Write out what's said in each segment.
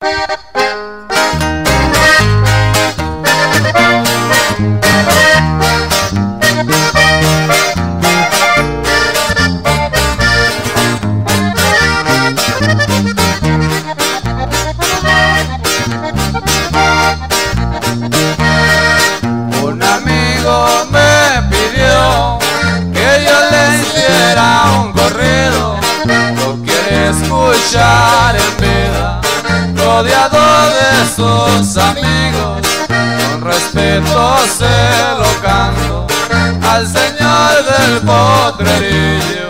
Un amigo me pidió que yo le hiciera un corrido, lo quiere escuchar en vida, rodeado de sus amigos. Con respeto se lo canto al señor del potrerillo.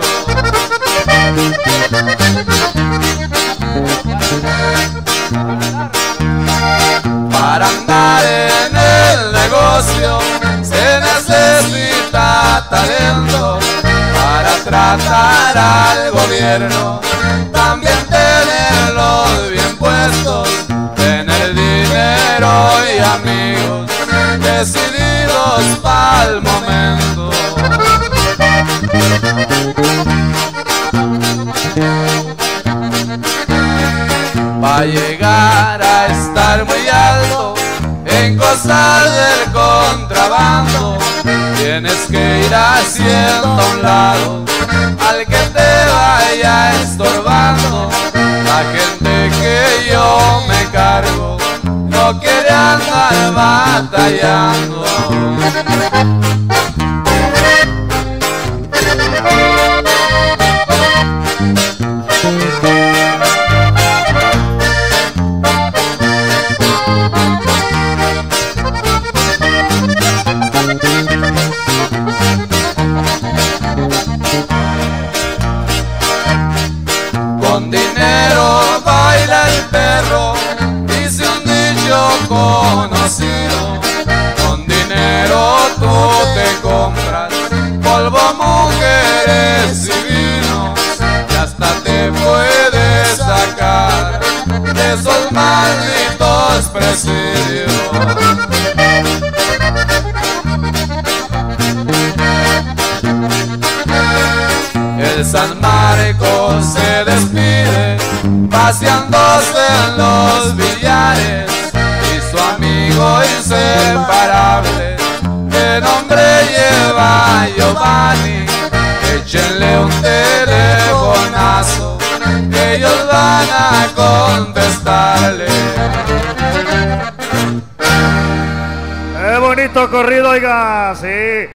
Para andar en el negocio se necesita talento, para tratar al gobierno también tenerlos bien puestos, tener dinero y amigos decididos pa'l momento. Pa' llegar a estar muy alto en cosas del contrabando, tienes que ir haciendo a un lado al que te vaya estorbando. La gente que yo me cargo no quiere andar batallando. Con dinero baila el perro, dice un dicho conocido. Con dinero tú te compras polvo, mujeres y vinos, y hasta te puedes sacar de esos malditos presidios. El San Marcos se despide paseándose en los billares, y su amigo inseparable de nombre lleva Giovanni. Échenle un telefonazo que ellos van a contestarle. ¡Qué bonito corrido, oiga! Sí.